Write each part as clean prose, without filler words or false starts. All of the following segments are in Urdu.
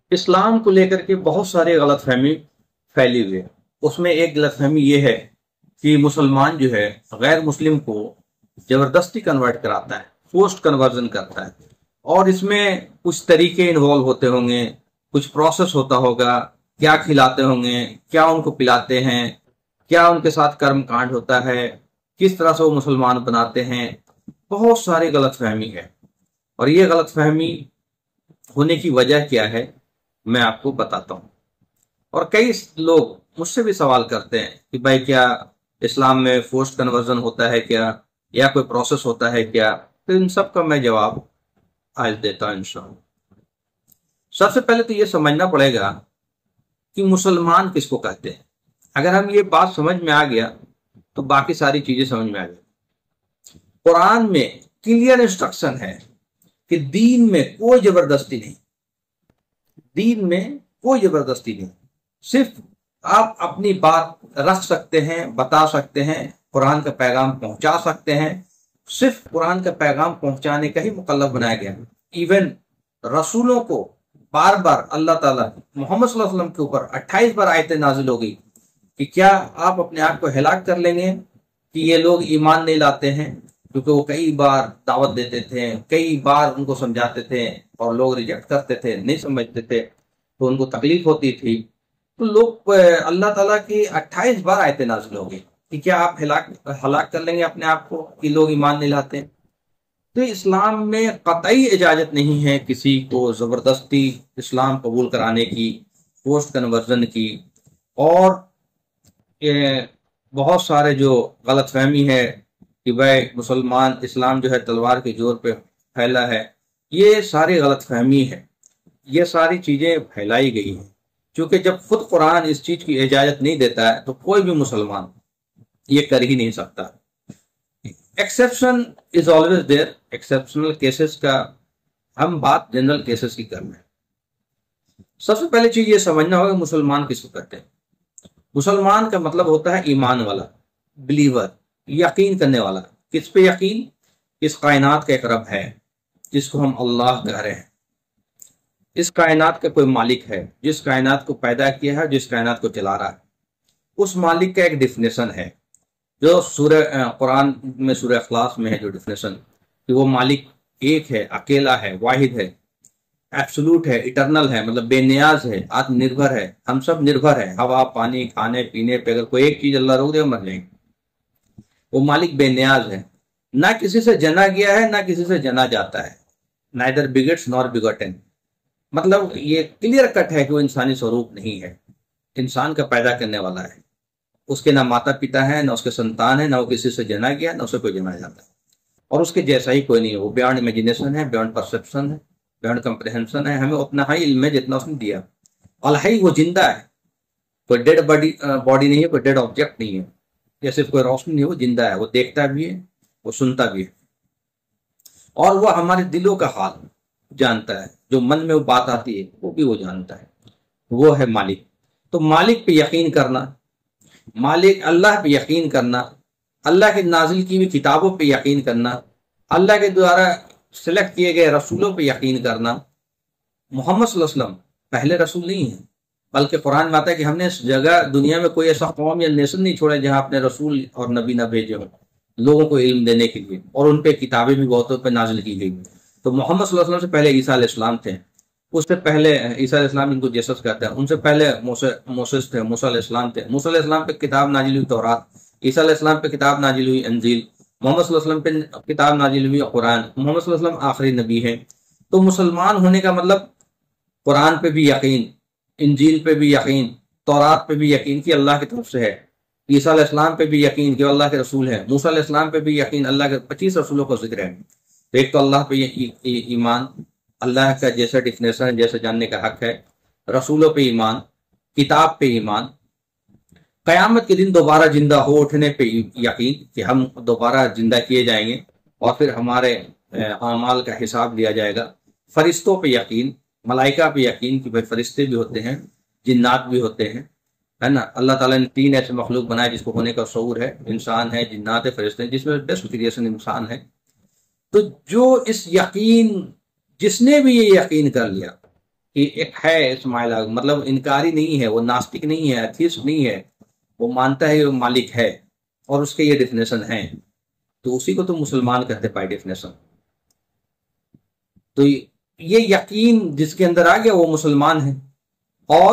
اسلام کو لے کر کے بہت سارے غلط فہمی پھیلی ہوئی ہے۔ اس میں ایک غلط فہمی یہ ہے کہ مسلمان جو ہے غیر مسلم کو زبردستی کنورٹ کراتا ہے، فورسڈ کنورژن کرتا ہے، اور اس میں کچھ طریقے انوالو ہوتے ہوں گے، کچھ پروسیس ہوتا ہوگا، کیا کھلاتے ہوں گے، کیا ان کو پلاتے ہیں، کیا ان کے ساتھ کرم کانڈ ہوتا ہے، کس طرح سے وہ مسلمان بناتے ہیں۔ بہت ساری غلط فہمی ہے، اور یہ غلط فہمی ہونے کی وجہ کیا ہے میں آپ کو بتاتا ہوں۔ اور کئی لوگ مجھ سے بھی سوال کرتے ہیں کہ بھائی کیا اسلام میں فورسڈ کنورژن ہوتا ہے کیا، یا کوئی پروسیس ہوتا ہے کیا؟ تو ان سب کا میں جواب آج دیتا ہوں انشاءاللہ۔ سب سے پہلے تو یہ سمجھنا پڑے گا کہ مسلمان کس کو کہتے ہیں۔ اگر ہم یہ بات سمجھ میں آ گیا تو باقی ساری چیزیں سمجھ میں آ گئی۔ قرآن میں کلیئر انسٹرکشن ہے کہ دین میں کوئی زبردستی نہیں، دین میں کوئی زبردستی نہیں، صرف آپ اپنی بات رکھ سکتے ہیں، بتا سکتے ہیں، قرآن کا پیغام پہنچا سکتے ہیں۔ صرف قرآن کا پیغام پہنچانے کا ہی مکلف بنایا گیا۔ ایون رسولوں کو بار بار اللہ تعالیٰ محمد صلی اللہ علیہ وسلم کے اوپر 28 بار آیتیں نازل ہو گئی کہ کیا آپ اپنے آپ کو ہلاک کر لیں گے کہ یہ لوگ ایمان نہیں لاتے ہیں، کیونکہ وہ کئی بار دعوت دیتے تھے، کئی بار ان کو سمجھاتے تھے اور لوگ ریجیکٹ کرتے تھے، نہیں سمجھتے تھے تو ان کو تکلیف ہوتی تھی۔ تو لوگ اللہ تعالیٰ کی 28 بار آیتیں نازل ہو گئی کہ کیا آپ ہلاک کر لیں گے اپنے آپ کو کہ لوگ ایمان نہیں لاتے۔ تو اسلام میں قطعی اجازت نہیں ہے کسی کو زبردستی اسلام قبول کرانے کی، فورسڈ کنورژن کی۔ اور بہت سارے جو غلط فہمی ہے کہ بھائی مسلمان اسلام جو ہے تلوار کے زور پہ پھیلا ہے، یہ ساری غلط فہمی ہے، یہ ساری چیزیں پھیلائی گئی ہیں۔ کیونکہ جب خود قرآن اس چیز کی اجازت نہیں دیتا ہے تو کوئی بھی مسلمان یہ کر ہی نہیں سکتا۔ Exception is always there, exceptional cases کا ہم بات جنرل کیسز کی کر رہے ہیں۔ سب سے پہلے چیز یہ سمجھنا ہوگا مسلمان کس کو کہتے ہیں۔ مسلمان کا مطلب ہوتا ہے ایمان والا، بلیور، یقین کرنے والا۔ کس پہ یقین؟ اس کائنات کا ایک رب ہے جس کو ہم اللہ کہہ رہے ہیں۔ اس کائنات کا کوئی مالک ہے جس کائنات کو پیدا کیا ہے، جس کائنات کو چلا رہا ہے۔ اس مالک کا ایک ڈیفینیشن ہے جو قرآن میں سورہ اخلاص میں ہے، جو ڈیفینیشن کہ وہ مالک ایک ہے، اکیلا ہے، واحد ہے، ایبسولوٹ ہے، اٹرنل ہے، مطلب بے نیاز ہے، آتم نربھر ہے۔ ہم سب نربھر ہیں، ہوا، پانی، کھانے پینے پہ۔ اگر کوئی ایک چیز اللہ روک دے مر جائیں گے۔ وہ مالک بے نیاز ہے، نہ کسی سے جنا گیا ہے نہ کسی سے جنا جاتا ہے، neither begets nor begotten۔ مطلب یہ کلیئر کٹ ہے کہ وہ انسانی سوروپ نہیں ہے، انسان کا پیدا کرنے والا ہے۔ اس کے نہ ماتا پتا ہے، نہ اس کے سنتان ہے، نہ وہ کسی سے جنا گیا، نہ اسے کوئی جنا جاتا ہے، اور اس کے جیسا ہی کوئی نہیں ہے۔ وہ بیانڈ امیجنیشن ہے، بیانڈ پرسپشن ہے، بیانڈ کمپریہنشن ہے۔ ہمیں اتنا ہی علم ہے جتنا اس نے دیا۔ الحی، وہ زندہ ہے، کوئی ڈیڈ باڈی نہیں ہے، کوئی ڈیڈ آبجیکٹ نہیں ہے، جیسے کوئی روشنی نہیں ہے، وہ زندہ ہے، وہ دیکھتا بھی ہے، وہ سنتا بھی ہے، اور وہ ہمارے دلوں کا حال جانتا ہے۔ جو من میں وہ بات آتی ہے وہ بھی وہ جانتا ہے۔ وہ ہے مالک۔ تو مالک پہ یقین کرنا، مالک اللہ پہ یقین کرنا، اللہ کے نازل کی ہوئی کتابوں پہ یقین کرنا، اللہ کے دوارا سلیکٹ کیے گئے رسولوں پہ یقین کرنا۔ محمد صلی اللہ علیہ وسلم پہلے رسول نہیں ہیں، بلکہ قرآن میں آتا ہے کہ ہم نے اس جگہ دنیا میں کوئی ایسا قوم یا نیشن نہیں چھوڑا جہاں اپنے رسول اور نبی نہ بھیجے ہوں لوگوں کو علم دینے کے لیے، اور ان پہ کتابیں بھی بہتوں پہ نازل کی گئی۔ تو محمد صلی اللہ علیہ وسلم سے پہلے عیسیٰ علیہ السلام تھے، اس سے پہلے عیسیٰ علیہ السلام، ان کو جیسس کہتے ہیں، ان سے پہلے موسیس تھے، موسیٰ علیہ السلام تھے۔ موسیٰ علیہ السلام پہ کتاب نازل ہوئی تورات، عیسیٰ علیہ السلام پہ کتاب نازل ہوئی انجیل، محمد صلی اللہ علیہ وسلم پہ کتاب نازل ہوئی قرآن۔ محمد صلی اللہ علیہ وسلم آخری نبی ہے۔ تو مسلمان ہونے کا مطلب قرآن پہ بھی یقین، انجیل پہ بھی یقین، تورات پہ بھی یقین کہ اللہ کی طرف سے ہے، عیسیٰ علیہ السلام پہ بھی یقین کہ اللہ کے رسول ہے، موسیٰ علیہ السلام پہ بھی یقین، اللہ کے 25 رسولوں کا ذکر ہے۔ ایک تو اللہ پہ ایمان، اللہ کا جیسا ڈیفینیشن جیسے جاننے کا حق ہے، رسولوں پہ ایمان، کتاب پہ ایمان، قیامت کے دن دوبارہ زندہ ہو اٹھنے پہ یقین کہ ہم دوبارہ زندہ کیے جائیں گے اور پھر ہمارے اعمال کا حساب لیا جائے گا، فرشتوں پہ یقین، ملائکہ پہ یقین کہ بھائی فرشتے بھی ہوتے ہیں، جنات بھی ہوتے ہیں، ہے نا۔ اللہ تعالیٰ نے 3 ایسے مخلوق بنائے جس کو ہونے کا شعور ہے، انسان ہے، جنات ہے، فرشتے ہیں، جس میں بیسٹ کریشن انسان ہے۔ تو جو اس یقین، جس نے بھی یہ یقین کر لیا کہ ایک ہے اسماعیل مطلب انکاری نہیں ہے، وہ ناستک نہیں ہے، ایتھیسٹ نہیں ہے، وہ مانتا ہے کہ وہ مالک ہے اور اس کے یہ ڈیفینیشن ہیں، تو اسی کو تو مسلمان کہتے بائی ڈیفینیشن۔ تو یہ یقین جس کے اندر آ گیا وہ مسلمان ہے۔ اور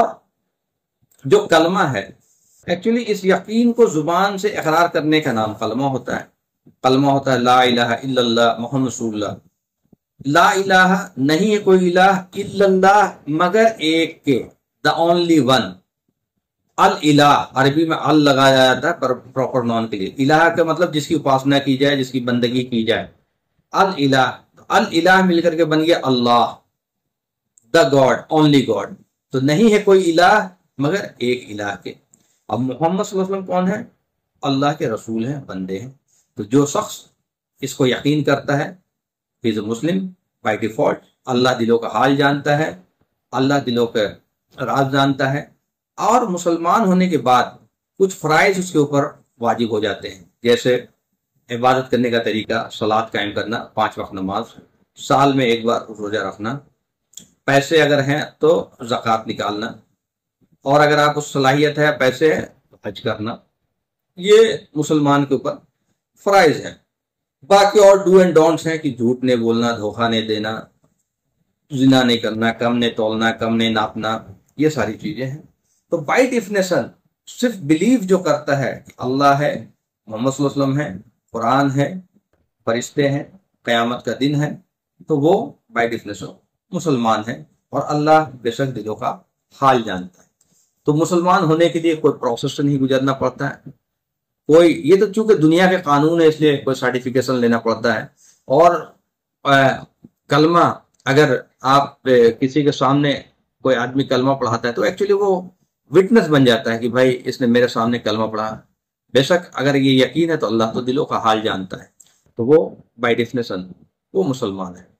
جو کلمہ ہے، ایکچولی اس یقین کو زبان سے اقرار کرنے کا نام کلمہ ہوتا ہے۔ کلمہ ہوتا ہے لا الہ الا اللہ محمد رسول اللہ۔ لا الہ نہیں ہے کوئی الہ الا اللہ مگر ایک کے، دا اونلی ون۔ الالہ عربی میں ال لگایا جاتا ہے پراپر نون کے لیے، الہ کا مطلب جس کی اپاسنا کی جائے، جس کی بندگی کی جائے۔ الالہ، الالہ مل کر کے بن گیا اللہ، دا گاڈ، اونلی گاڈ۔ تو نہیں ہے کوئی الہ مگر ایک الہ کے۔ اب محمد صلی اللہ علیہ وسلم کون ہے؟ اللہ کے رسول ہیں، بندے ہیں۔ تو جو شخص اس کو یقین کرتا ہے he is a Muslim by default. اللہ دلوں کا حال جانتا ہے، اللہ دلوں کے راز جانتا ہے، اور مسلمان ہونے کے بعد کچھ فرائض اس کے اوپر واجب ہو جاتے ہیں، جیسے عبادت کرنے کا طریقہ، صلاۃ قائم کرنا، 5 وقت نماز، سال میں ایک بار روزہ رکھنا، پیسے اگر ہیں تو زکوٰۃ نکالنا، اور اگر آپ کو صلاحیت ہے، پیسے ہے تو حج کرنا۔ یہ مسلمان کے اوپر فرائض ہیں۔ باقی اور ڈو اینڈ ڈونٹس ہیں کہ جھوٹ نہیں بولنا، دھوکہ نہیں دینا، زنا نہیں کرنا، کم نہیں تولنا، کم نہیں ناپنا، یہ ساری چیزیں ہیں۔ تو بائی ڈیفینیشن صرف بلیف جو کرتا ہے کہ اللہ ہے، محمد صلی اللہ علیہ وسلم ہے، قرآن ہے، فرشتے ہیں، قیامت کا دن ہے، تو وہ بائی ڈیفینیشن مسلمان ہے، اور اللہ بے شک دلوں کا حال جانتا ہے۔ تو مسلمان ہونے کے لیے کوئی پروسیس نہیں گزرنا پڑتا ہے، کوئی یہ تو چونکہ دنیا کے قانون ہے اس لیے کوئی سرٹیفکیشن لینا پڑتا ہے۔ اور کلمہ اگر آپ کسی کے سامنے کوئی آدمی کلمہ پڑھاتا ہے تو ایکچولی وہ وٹنس بن جاتا ہے کہ بھائی اس نے میرے سامنے کلمہ پڑھا۔ بے شک اگر یہ یقین ہے تو اللہ تو دلوں کا حال جانتا ہے، تو وہ بائی ڈیفینیشن وہ مسلمان ہے۔